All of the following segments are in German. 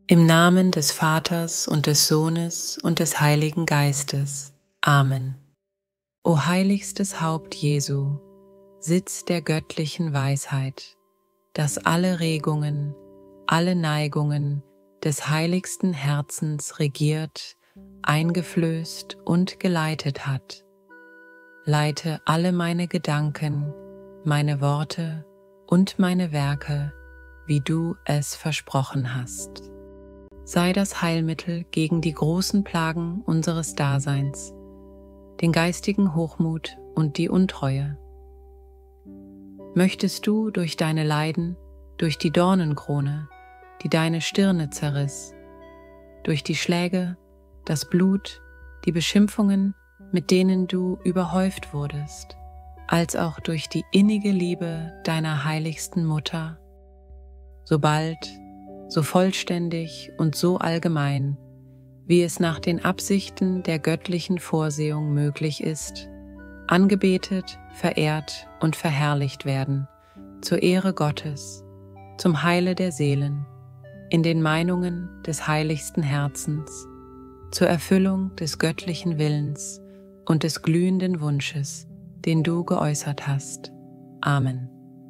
Im Namen des Vaters und des Sohnes und des Heiligen Geistes. Amen. O heiligstes Haupt Jesu, Sitz der göttlichen Weisheit, das alle Regungen, alle Neigungen des heiligsten Herzens regiert, eingeflößt und geleitet hat. Leite alle meine Gedanken, meine Worte und meine Werke, wie du es versprochen hast. Sei das Heilmittel gegen die großen Plagen unseres Daseins, den geistigen Hochmut und die Untreue. Möchtest du durch deine Leiden, durch die Dornenkrone, die deine Stirne zerriss, durch die Schläge, das Blut, die Beschimpfungen, mit denen du überhäuft wurdest, als auch durch die innige Liebe deiner heiligsten Mutter, so bald, so vollständig und so allgemein, wie es nach den Absichten der göttlichen Vorsehung möglich ist, angebetet, verehrt und verherrlicht werden, zur Ehre Gottes, zum Heile der Seelen, in den Meinungen des heiligsten Herzens, zur Erfüllung des göttlichen Willens und des glühenden Wunsches, den du geäußert hast. Amen.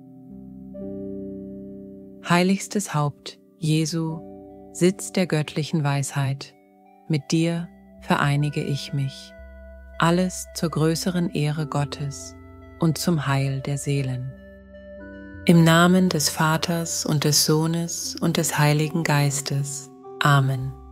Heiligstes Haupt Jesu, Sitz der göttlichen Weisheit, mit dir vereinige ich mich, alles zur größeren Ehre Gottes und zum Heil der Seelen. Im Namen des Vaters und des Sohnes und des Heiligen Geistes. Amen.